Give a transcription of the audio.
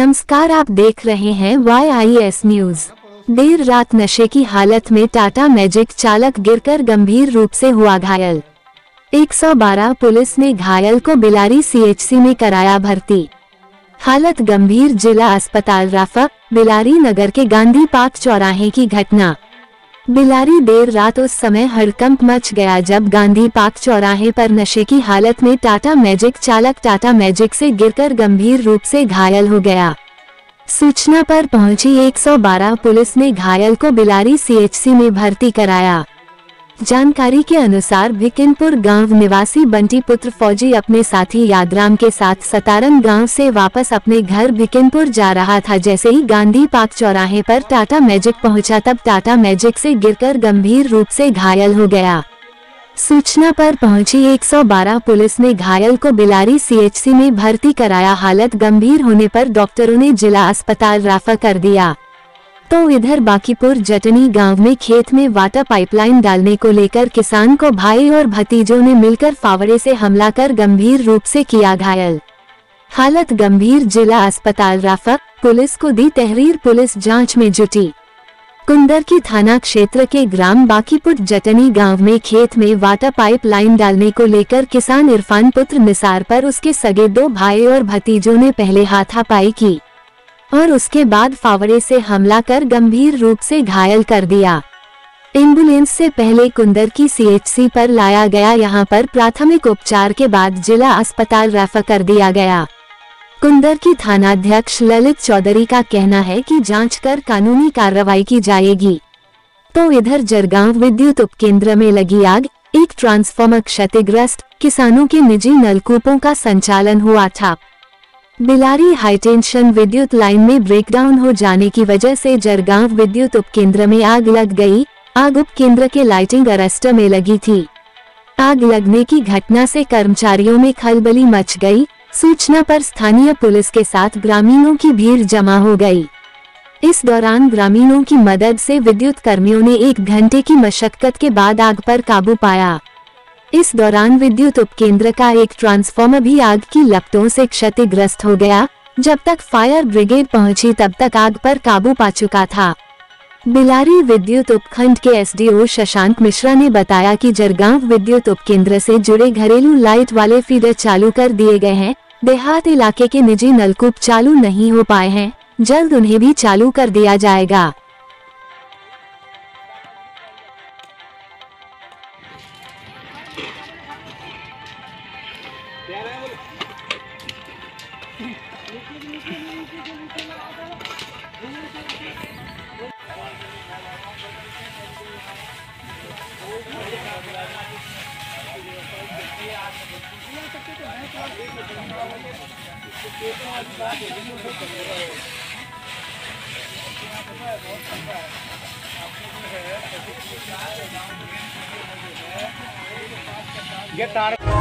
नमस्कार, आप देख रहे हैं YIS न्यूज। देर रात नशे की हालत में टाटा मैजिक चालक गिरकर गंभीर रूप से हुआ घायल। 112 पुलिस ने घायल को बिलारी CHC में कराया भर्ती। हालत गंभीर। जिला अस्पताल राफा, बिलारी नगर के गांधी पार्क चौराहे की घटना। बिलारी। देर रात उस समय हड़कंप मच गया जब गांधी पार्क चौराहे पर नशे की हालत में टाटा मैजिक चालक टाटा मैजिक से गिरकर गंभीर रूप से घायल हो गया। सूचना पर पहुंची 112 पुलिस ने घायल को बिलारी CHC में भर्ती कराया। जानकारी के अनुसार भिकिनपुर गांव निवासी बंटी पुत्र फौजी अपने साथी यादराम के साथ सतारन गांव से वापस अपने घर भिकिनपुर जा रहा था। जैसे ही गांधी पार्क चौराहे पर टाटा मैजिक पहुंचा तब टाटा मैजिक से गिरकर गंभीर रूप से घायल हो गया। सूचना पर पहुंची 112 पुलिस ने घायल को बिलारी CHC में भर्ती कराया। हालत गंभीर होने पर डॉक्टरों ने जिला अस्पताल राफा कर दिया। तो इधर बाकीपुर जटनी गांव में खेत में वाटर पाइपलाइन डालने को लेकर किसान को भाई और भतीजों ने मिलकर फावड़े से हमला कर गंभीर रूप से किया घायल। हालत गंभीर। जिला अस्पताल राफा, पुलिस को दी तहरीर। पुलिस जांच में जुटी। कुंदर की थाना क्षेत्र के ग्राम बाकीपुर जटनी गांव में खेत में वाटर पाइप लाइन डालने को लेकर किसान इरफान पुत्र निसार पर उसके सगे 2 भाई और भतीजों ने पहले हाथापाई की और उसके बाद फावड़े से हमला कर गंभीर रूप से घायल कर दिया। एम्बुलेंस से पहले कुंदर की CHC पर लाया गया। यहां पर प्राथमिक उपचार के बाद जिला अस्पताल रेफर कर दिया गया। कुंदर की थानाध्यक्ष ललित चौधरी का कहना है कि जांच कर कानूनी कार्रवाई की जाएगी। तो इधर जरगांव विद्युत उपकेंद्र में लगी आग, एक ट्रांसफार्मर क्षतिग्रस्त, किसानों के निजी नलकूपों का संचालन हुआ ठप। बिलारी हाईटेंशन विद्युत लाइन में ब्रेकडाउन हो जाने की वजह से जरगांव विद्युत उपकेंद्र में आग लग गई। आग उपकेंद्र के लाइटिंग अरेस्टर में लगी थी। आग लगने की घटना से कर्मचारियों में खलबली मच गई। सूचना पर स्थानीय पुलिस के साथ ग्रामीणों की भीड़ जमा हो गई। इस दौरान ग्रामीणों की मदद से विद्युत कर्मियों ने 1 घंटे की मशक्कत के बाद आग पर काबू पाया। इस दौरान विद्युत उपकेंद्र का एक ट्रांसफार्मर भी आग की लपटों से क्षतिग्रस्त हो गया। जब तक फायर ब्रिगेड पहुंची तब तक आग पर काबू पा चुका था। बिलारी विद्युत उपखंड के SDO शशांक मिश्रा ने बताया कि जरगांव विद्युत उपकेंद्र से जुड़े घरेलू लाइट वाले फीडर चालू कर दिए गए हैं। देहात इलाके के निजी नलकूप चालू नहीं हो पाए हैं, जल्द उन्हें भी चालू कर दिया जाएगा। ये तार